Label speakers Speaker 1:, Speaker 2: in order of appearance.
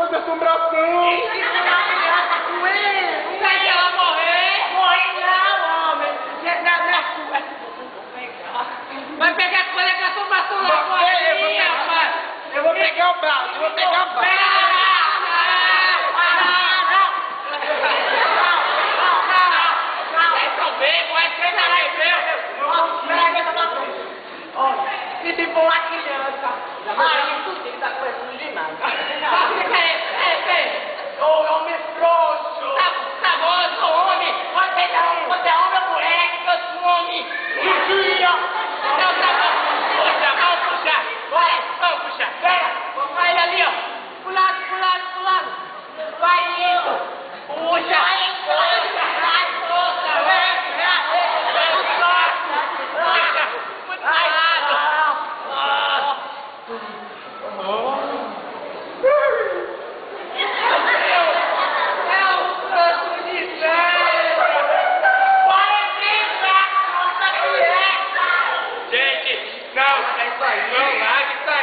Speaker 1: negócio de assombração.
Speaker 2: E segurar a criança com ele. Não é ela morrer. Morrer não, homem. Não é sua. Vai pegar coisa que assombração lá fora.
Speaker 1: Eu vou pegar o braço, eu vou pegar o braço.
Speaker 2: E se for a criança, aí tu tem que estar conhecendo demais. Ô, homem frouxo. Tá bom, eu sou homem. Você é homem ou mulher? Eu sou homem. Mentira. Não, tá bom. Vamos puxar. Vai, vamos puxar. Vai ele ali, ó. Pro lado. Vai isso. Puxa.
Speaker 1: Gente, não, é isso aí, não largue isso